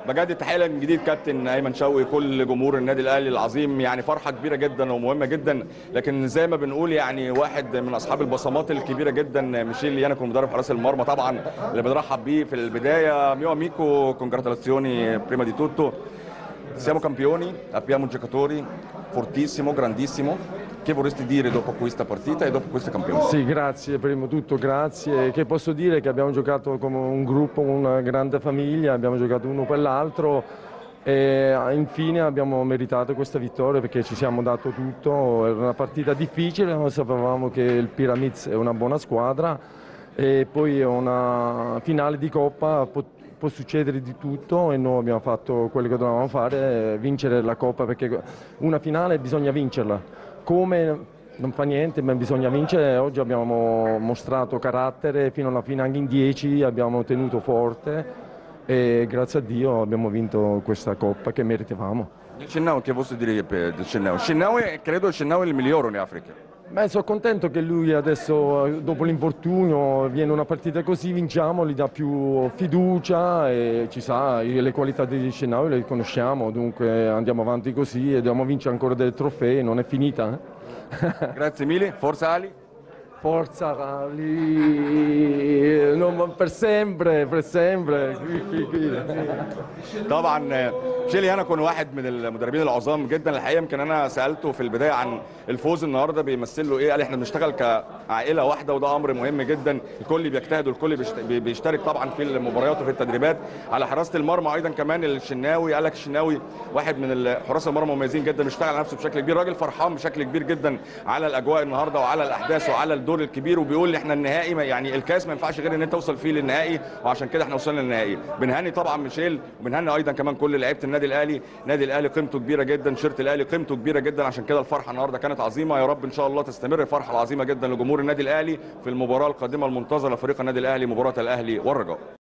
بجد تحيه من جديد كابتن ايمن شوقي، كل جمهور النادي الاهلي العظيم، يعني فرحه كبيره جدا ومهمه جدا. لكن زي ما بنقول يعني واحد من اصحاب البصمات الكبيره جدا ميشيل يانكو مدرب حراس المرمى طبعا، اللي بنرحب بيه في البدايه. ميو اميكو كونجراتولاسيوني بريما دي توتو. Siamo campioni, abbiamo giocatori fortissimo, grandissimo. Che vorresti dire dopo questa partita e dopo questo campionato? Sì, grazie, prima di tutto grazie. Che posso dire che abbiamo giocato come un gruppo, una grande famiglia, abbiamo giocato uno per l'altro e infine abbiamo meritato questa vittoria perché ci siamo dato tutto. Era una partita difficile, noi sapevamo che il Pyramids è una buona squadra e poi è una finale di Coppa. Può succedere di tutto e noi abbiamo fatto quello che dovevamo fare, vincere la Coppa, perché una finale bisogna vincerla. Come non fa niente, ma bisogna vincere. Oggi abbiamo mostrato carattere fino alla fine, anche in 10 abbiamo tenuto forte e grazie a Dio abbiamo vinto questa Coppa che meritavamo. Il Shennawi, che posso dire del Shennawi? Shennawi, credo il Shennawi è il migliore in Africa. Beh, sono contento che lui adesso, dopo l'infortunio, viene una partita così, vinciamo, gli dà più fiducia e ci sa, le qualità di Shennawi le conosciamo, dunque andiamo avanti così e dobbiamo vincere ancora dei trofei, non è finita. Grazie mille, forza Ali. Forza Ali, per sempre per sempre. طبعا شيلي هنا كان واحد من المدربين العظام جدا الحقيقه. يمكن انا سالته في البدايه عن الفوز النهارده بيمثل له ايه، قال احنا بنشتغل كعائله واحده وده امر مهم جدا. الكل بيجتهد والكل بيشترك طبعا في المباريات وفي التدريبات. على حراسه المرمى ايضا كمان الشناوي، قال لك الشناوي واحد من حراس المرمى مميزين جدا، بيشتغل على نفسه بشكل كبير، راجل فرحان بشكل كبير جدا على الاجواء النهارده وعلى الاحداث وعلى الدور الكبير، وبيقول احنا النهائي يعني الكاس ما ينفعش غير ان انت توصل فيه للنهائي، وعشان كده احنا وصلنا للنهائي. بنهني طبعا ميشيل وبنهني ايضا كمان كل لعيبه النادي الاهلي. النادي الاهلي قيمته كبيره جدا، شيرت الاهلي قيمته كبيره جدا، عشان كده الفرحه النهارده كانت عظيمه. يا رب ان شاء الله تستمر الفرحه العظيمه جدا لجمهور النادي الاهلي في المباراه القادمه المنتظره لفريق النادي الاهلي، مباراه الاهلي والرجاء.